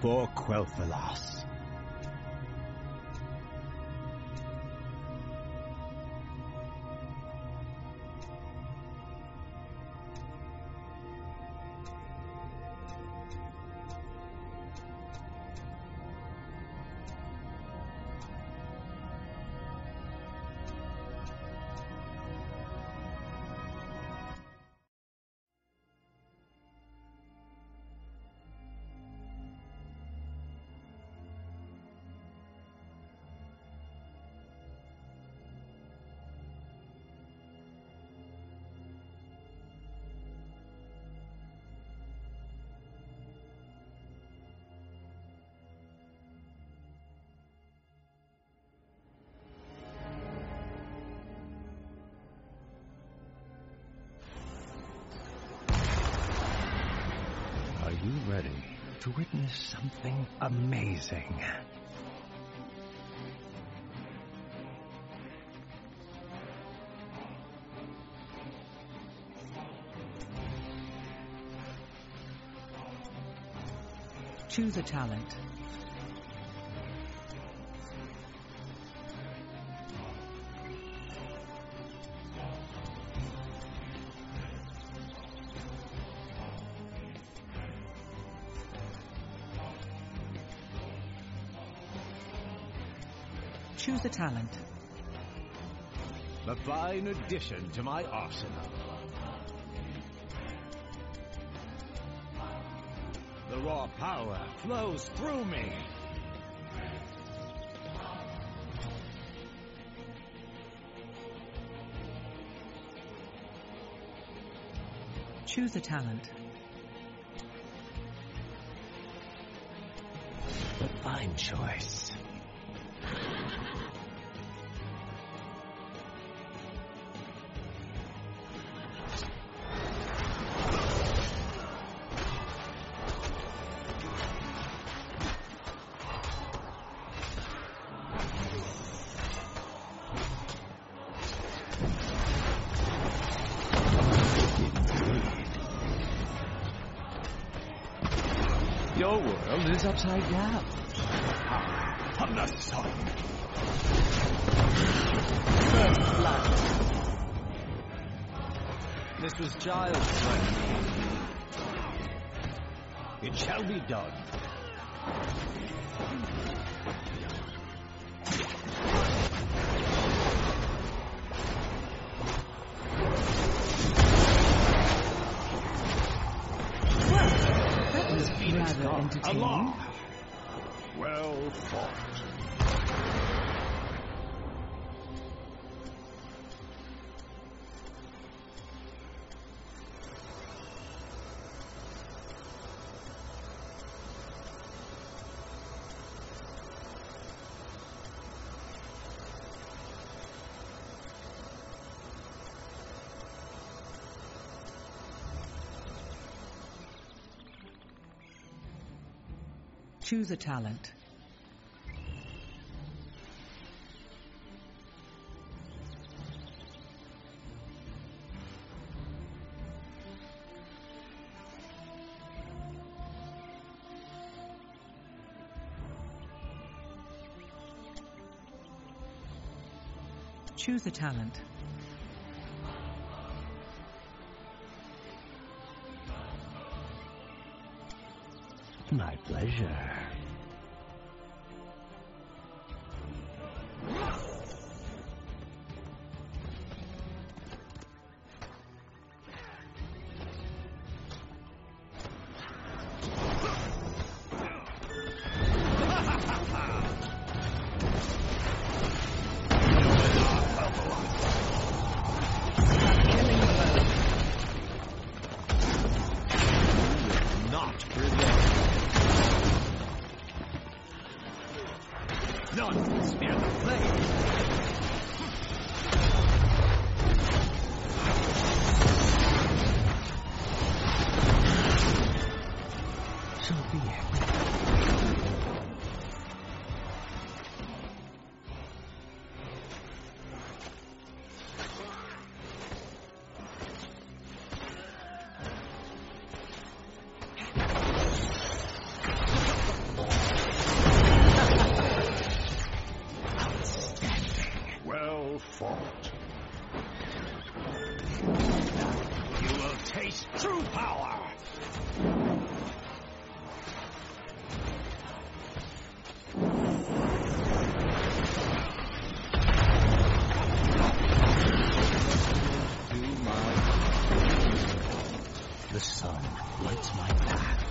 for Quel'Thalas. Are you ready to witness something amazing? Choose a talent. Choose a talent. A fine addition to my arsenal. The raw power flows through me. Choose a talent. A fine choice. Your world is upside down. From the sun. First blood. This was child's play. It shall be done. Rather entertaining. Along. Well fought. Choose a talent. Choose a talent. My pleasure. Not prevail. fault. You will taste true power! The sun lights my path.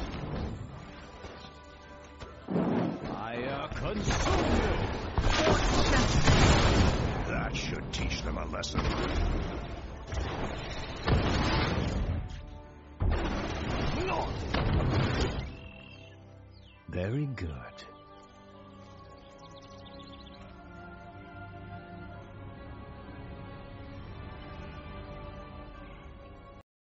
I consume you! That should teach them a lesson. No! Very good.